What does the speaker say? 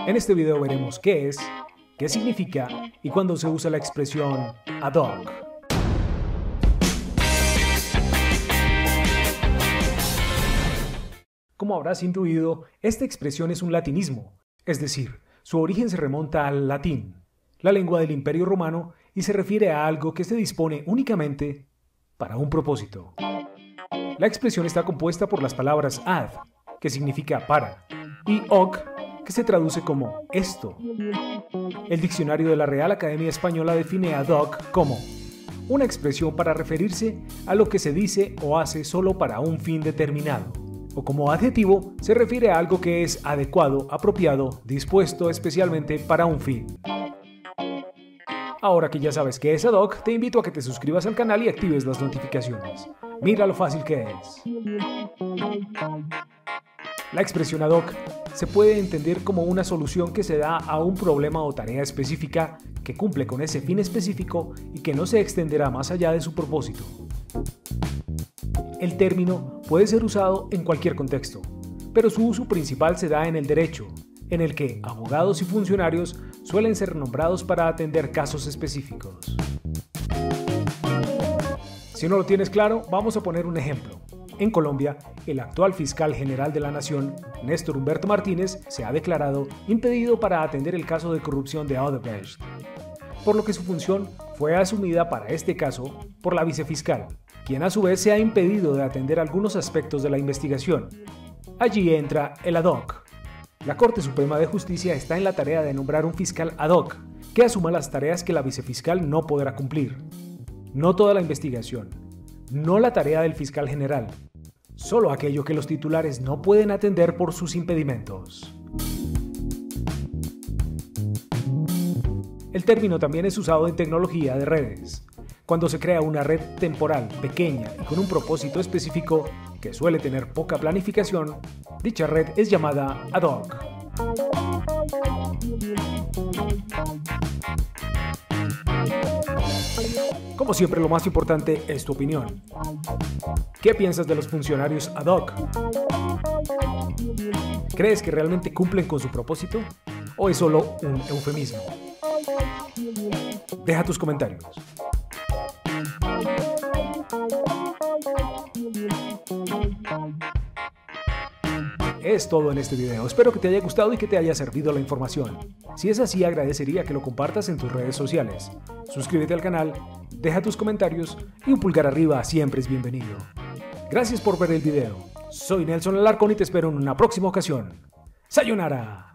En este video veremos qué es, qué significa y cuándo se usa la expresión ad hoc. Como habrás intuido, esta expresión es un latinismo, es decir, su origen se remonta al latín, la lengua del Imperio Romano, y se refiere a algo que se dispone únicamente para un propósito. La expresión está compuesta por las palabras ad, que significa para, y hoc, que se traduce como esto. El diccionario de la Real Academia Española define ad hoc como una expresión para referirse a lo que se dice o hace solo para un fin determinado, o como adjetivo se refiere a algo que es adecuado, apropiado, dispuesto especialmente para un fin. Ahora que ya sabes qué es ad hoc, te invito a que te suscribas al canal y actives las notificaciones. Mira lo fácil que es. La expresión ad hoc se puede entender como una solución que se da a un problema o tarea específica que cumple con ese fin específico y que no se extenderá más allá de su propósito. El término puede ser usado en cualquier contexto, pero su uso principal se da en el derecho, en el que abogados y funcionarios suelen ser nombrados para atender casos específicos. Si no lo tienes claro, vamos a poner un ejemplo. En Colombia, el actual fiscal general de la Nación, Néstor Humberto Martínez, se ha declarado impedido para atender el caso de corrupción de Odebrecht, por lo que su función fue asumida para este caso por la vicefiscal, quien a su vez se ha impedido de atender algunos aspectos de la investigación. Allí entra el ad hoc. La Corte Suprema de Justicia está en la tarea de nombrar un fiscal ad hoc, que asuma las tareas que la vicefiscal no podrá cumplir. No toda la investigación, no la tarea del fiscal general, solo aquello que los titulares no pueden atender por sus impedimentos. El término también es usado en tecnología de redes, cuando se crea una red temporal pequeña y con un propósito específico que suele tener poca planificación. Dicha red es llamada ad hoc. Como siempre, lo más importante es tu opinión. ¿Qué piensas de los funcionarios ad hoc? ¿Crees que realmente cumplen con su propósito? ¿O es solo un eufemismo? Deja tus comentarios. Es todo en este video, espero que te haya gustado y que te haya servido la información. Si es así, agradecería que lo compartas en tus redes sociales. Suscríbete al canal, deja tus comentarios y un pulgar arriba siempre es bienvenido. Gracias por ver el video. Soy Nelson Alarcón y te espero en una próxima ocasión. ¡Sayonara!